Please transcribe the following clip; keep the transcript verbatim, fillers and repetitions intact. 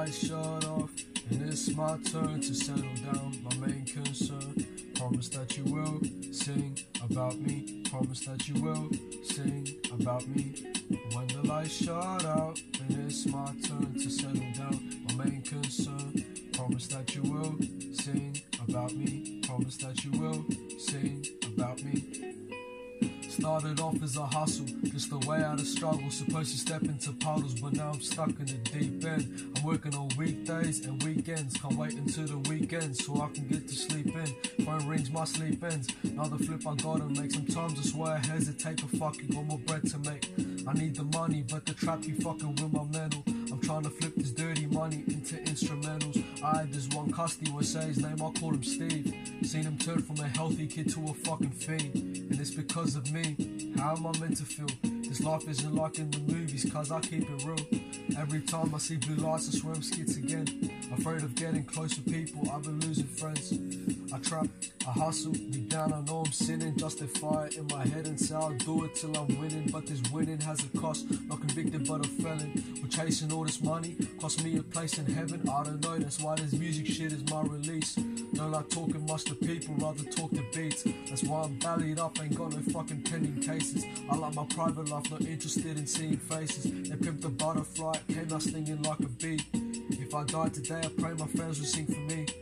lights shut off, and it's my turn to settle down. My main concern, promise that you will sing about me. Promise that you will sing about me. When the lights shut out, and it's my turn to settle down. My main concern, promise that you will sing about me. Promise that you will sing about me. Started off as a hustle, just a way out of struggle. Supposed to step into puddles, but now I'm stuck in the deep end. I'm working on weekdays and weekends. Can't wait until the weekend so I can get to sleep in. Phone rings, my sleep ends. Another flip I gotta make. Sometimes I swear I hesitate, but fucking got more bread to make. I need the money, but the trap be fucking with my mental. I'm trying to flip this dirty money into instrumentals. I had this one custy would say his name, I call him Steve. Seen him turn from a healthy kid to a fucking fiend, and it's because of me. How am I meant to feel? This life isn't like in the movies, cause I keep it real. Every time I see blue lights, I swear I'm skits again. Afraid of getting close with people, I've been losing friends. I trap, I hustle, deep down I know I'm sinning. Justify it in my head and say I'll do it till I'm winning. But this winning has a cost, not convicted but a felon. We're chasing all this money, cost me a place in heaven. I don't know, that's why this music shit is my release. Don't like talking much to people, rather talk to beats. That's why I'm bellied up, ain't got no fucking pending cases. I like my private life, not interested in seeing faces. They pimped the butterfly, came out stinging like a bee. If I died today, I pray my friends will sing for me.